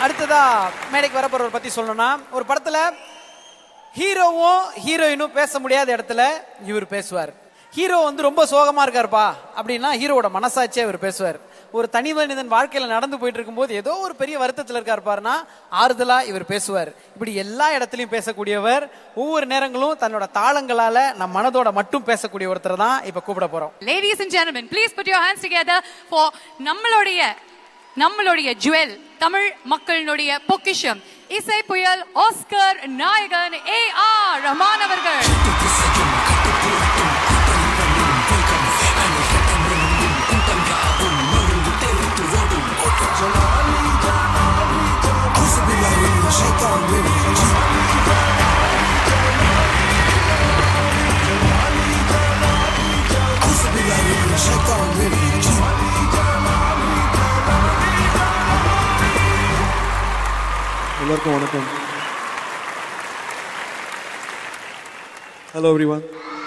அடுத்ததா மேடைக்கு வரப்போறவர் பத்தி சொல்லணும்னா, ஒரு படத்துல ஹீரோவும் ஹீரோயினும் பேச முடியாத இடத்துல இவர் பேசுவார். ஹீரோ வந்து ரொம்ப சோகமா இருக்காருப்பா அப்படின்னா ஹீரோவோட மனசாட்சியே இவர் பேசுவார். ஒரு தனி மனிதன் வாழ்க்கையில நடந்து போயிட்டு இருக்கும்போது ஏதோ ஒரு பெரிய வருத்தத்தில் இருக்காருப்பாருன்னா ஆறுதலா இவர் பேசுவார். இப்படி எல்லா இடத்துலயும் பேசக்கூடியவர். ஒவ்வொரு நேரங்களும் தன்னோட தாளங்களால நம் மனதோட மட்டும் பேசக்கூடிய ஒருத்தர் தான் இப்ப கூப்பிட போறோம். Ladies and gentlemen, please put your hands together for நம்மளுடைய ஜுவல், தமிழ் மக்களினுடைய பொக்கிஷம், இசை புயல், ஆஸ்கர் நாயகன் A.R. ரஹ்மான் அவர்கள். எல்லாருக்கும் வணக்கம். Hello everyone.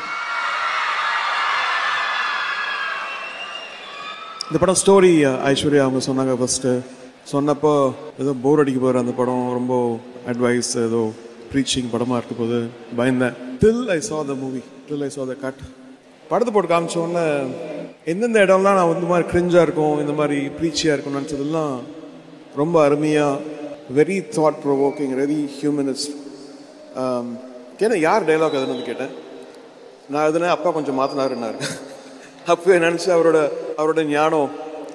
இந்த படம் ஸ்டோரி ஐஸ்வர்யா அவங்க சொன்னாங்க. ஃபர்ஸ்ட்டு சொன்னப்போ ஏதோ போர் அடிக்க போகிற அந்த படம், ரொம்ப அட்வைஸ் ஏதோ ப்ரீச்சிங் படமாக இருக்க போது பயந்தேன். till I saw the movie, till I saw the cut. படத்தை போட்டு காமிச்சோன்னே எந்தெந்த இடம்லாம் நான் வந்து மாதிரி கிரிஞ்சாக இருக்கும், இந்த மாதிரி ப்ரீச்சியாக இருக்கும்னு நினச்சதெல்லாம் ரொம்ப அருமையாக, very thought provoking, very humanist. கேட்டேன் யார் டைலாக் அதுன்னு கேட்டேன். நான் எதுனா அப்பா கொஞ்சம் மாற்றினாருன்னாரு. அப்போ நினச்சி அவரோட ஞானம்,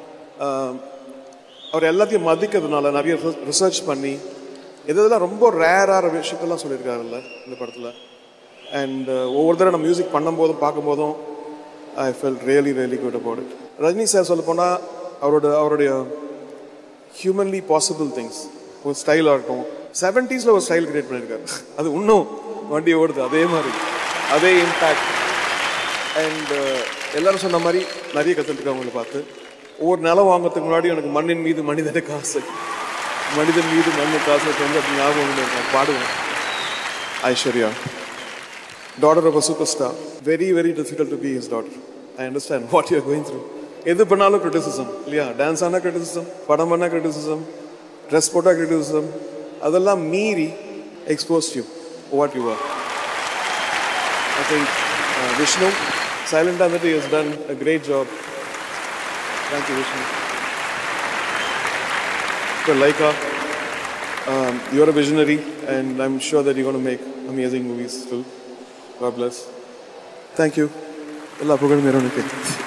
அவர் எல்லாத்தையும் மதிக்கிறதுனால நிறைய ரிசர்ச் பண்ணி எதெல்லாம் ரொம்ப ரேரான விஷயத்தெல்லாம் சொல்லியிருக்காருல்ல இந்த படத்தில். அண்ட் ஒவ்வொரு தடவை நம்ம மியூசிக் பண்ணும்போதும் பார்க்கும்போதும் I felt really really good about it. Rajini sir சொல்ல போனால் அவருடைய ஹியூமன்லி பாசிபிள் திங்ஸ், ஒரு ஸ்டைலாக இருக்கும். 70s ஒரு ஸ்டைல் கிரியேட் பண்ணியிருக்காரு. அது இன்னும் வண்டி ஓடுது அதே மாதிரி, அதே இம்பேக்ட். அண்ட் எல்லாரும் சொன்ன மாதிரி நிறைய கற்றுட்டுருக்காங்க அவங்களை பார்த்து. ஒவ்வொரு நிலம் வாங்கிறதுக்கு முன்னாடி எனக்கு மண்ணின் மீது மனிதனை காசு, மனிதன் மீது மண்ணு காசு வந்து அப்படி ஞாபகம் இருக்கும். பாடுவேன். Aishwarya, daughter of a superstar, very very difficult to be his daughter. I understand what you are going through. எது பண்ணாலும் கிரிட்டிசிசம் இல்லையா? டான்ஸ் ஆனால் கிரிட்டிசிசம், படம் பண்ணால் கிரிட்டிசிசம், ட்ரெஸ் போட்டால் கிரிட்டிசிசம், அதெல்லாம் மீறி exposed you what you are. I think Vishnu சைலண்டாக வந்துட்டு he has done a great job. Thank you Vishnu. So Laika, you're a visionary and I'm sure that you're going to make amazing movies too. God bless. Thank you. Allah புகழ் மேரோனுக்கு.